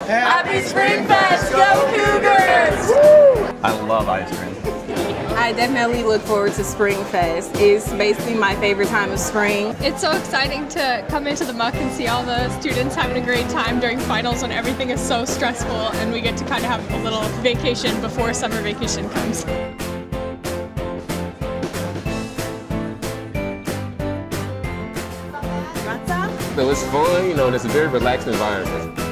Happy Springfest! Go Cougars! I love ice cream. I definitely look forward to Springfest. It's basically my favorite time of spring. It's so exciting to come into the muck and see all the students having a great time during finals when everything is so stressful, and we get to kind of have a little vacation before summer vacation comes. So it's fun, you know, and it's a very relaxed environment.